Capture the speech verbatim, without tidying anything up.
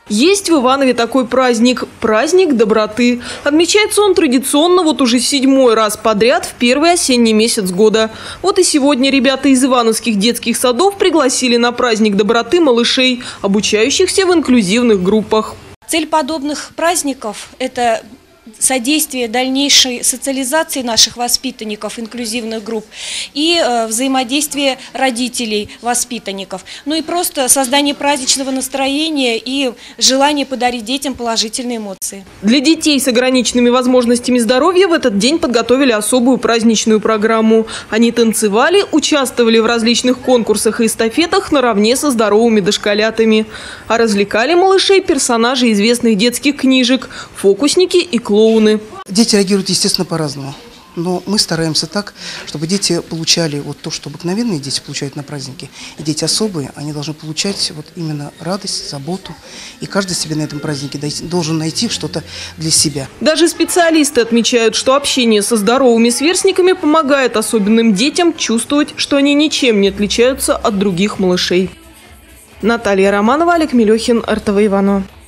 Есть в Иванове такой праздник – праздник доброты. Отмечается он традиционно вот уже седьмой раз подряд в первый осенний месяц года. Вот и сегодня ребята из ивановских детских садов пригласили на праздник доброты малышей, обучающихся в инклюзивных группах. Цель подобных праздников – это содействие дальнейшей социализации наших воспитанников инклюзивных групп и э, взаимодействие родителей воспитанников. Ну и просто создание праздничного настроения и желание подарить детям положительные эмоции. Для детей с ограниченными возможностями здоровья в этот день подготовили особую праздничную программу. Они танцевали, участвовали в различных конкурсах и эстафетах наравне со здоровыми дошколятами. А развлекали малышей персонажи известных детских книжек, фокусники и клоуны. Дети реагируют, естественно, по-разному. Но мы стараемся так, чтобы дети получали вот то, что обыкновенные дети получают на празднике. И дети особые, они должны получать вот именно радость, заботу. И каждый себе на этом празднике должен найти что-то для себя. Даже специалисты отмечают, что общение со здоровыми сверстниками помогает особенным детям чувствовать, что они ничем не отличаются от других малышей. Наталья Романова, Олег Мелехин, эр тэ вэ Иваново.